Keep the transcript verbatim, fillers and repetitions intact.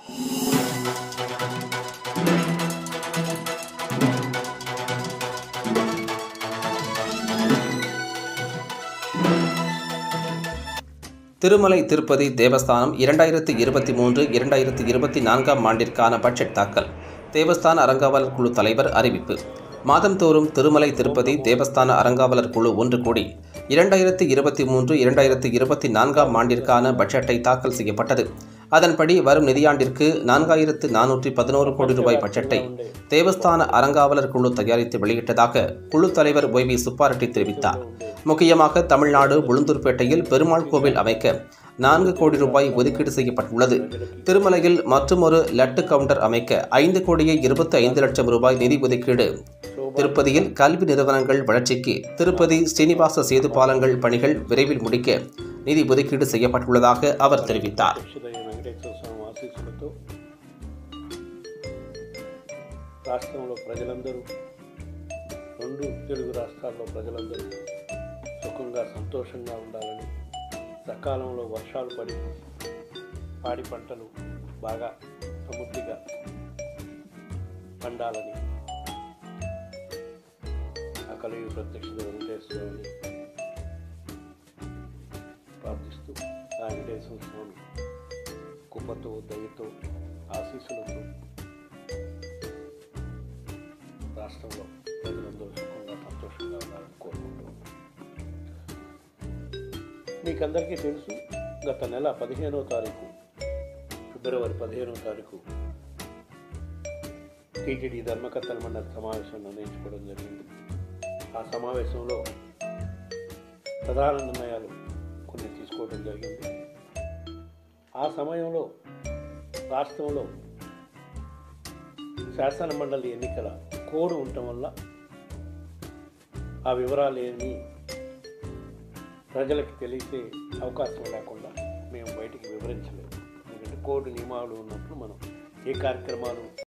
திருமலை திருப்பதி தேவஸ்தானம் இரண்டாயிரத்தி இருபத்தி மூன்று இரண்டாயிரத்தி இருபத்தி நான்காம் ஆண்டிற்கான பட்ஜெட் தாக்கல். தேவஸ்தான அறங்காவலர் குழு தலைவர் அறிவிப்பு. மாதந்தோறும் திருமலை திருப்பதி தேவஸ்தான அறங்காவலர் குழு ஒன்று கூடி இரண்டாயிரத்தி இருபத்தி மூன்று இரண்டாயிரத்தி இருபத்தி நான்காம் ஆண்டிற்கான பட்ஜெட்டை தாக்கல் செய்யப்பட்டது. அதன்படி வரும் நிதியாண்டிற்கு நான்காயிரத்து நானூற்றி பதினோரு கோடி ரூபாய் பட்ஜெட்டை தேவஸ்தான அறங்காவலர் குழு தயாரித்து வெளியிட்டதாக குழு தலைவர் ஒய் வி சுப்பாரெட்டி தெரிவித்தார். முக்கியமாக தமிழ்நாடு உளுந்தூர்பேட்டையில் பெருமாள் கோவில் அமைக்க நான்கு கோடி ரூபாய் ஒதுக்கீடு செய்யப்பட்டுள்ளது. திருமலையில் மற்றொரு லட்டு கவுண்டர் அமைக்க ஐந்து கோடியே இருபத்தி ஐந்து லட்சம் ரூபாய் நிதி ஒதுக்கீடு. திருப்பதியில் கல்வி நிறுவனங்கள் வளர்ச்சிக்கு திருப்பதி ஸ்ரீனிவாச சேது பாலங்கள் பணிகள் விரைவில் முடிக்க நிதி ஒதுக்கீடு செய்யப்பட்டுள்ளதாக அவர் தெரிவித்தார். రాష్ట్రంలో ప్రజలందరూ రెండు తెలుగు రాష్ట్రాల్లో ప్రజలందరూ సుఖంగా సంతోషంగా ఉండాలని, సకాలంలో వర్షాలు పడి పాడి పంటలు బాగా సమృద్ధిగా పండాలని ఆ కలియుగ ప్రత్యక్ష వెంకటేశ్వరుని ప్రార్థిస్తూ ఆ వెంకటేశ్వర స్వామి కృపతో దయతో ఆశీస్సులతో రాష్ట్రంలో ప్రజలందరూ సుఖంగా సంతోషంగా ఉండాలని కోరుకుంటున్నాను. మీకందరికీ తెలుసు, గత నెల పదిహేనవ తారీఖు ఫిబ్రవరి పదిహేనవ తారీఖు టీటీడీ ధర్మకర్తల మండలి సమావేశం నిర్ణయించుకోవడం జరిగింది. ఆ సమావేశంలో ప్రధాన నిర్ణయాలు కొన్ని తీసుకోవడం జరిగింది. ఆ సమయంలో రాష్ట్రంలో శాసన మండలి ఎన్నికల కోడ్ ఉండటం వల్ల ఆ వివరాలు ఏమి ప్రజలకు తెలిసే అవకాశం లేకుండా మేము బయటికి వివరించలేదు. ఎందుకంటే కోడ్ నియమాలు ఉన్నప్పుడు మనం ఏ కార్యక్రమాలు